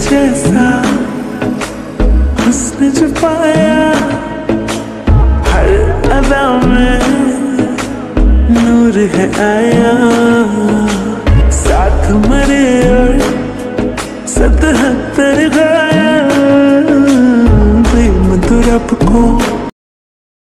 जैसा हुस्न जो पाया, हर अदा में नूर है आया। साथ मरे और 77 गाया, प्रेम तो रब को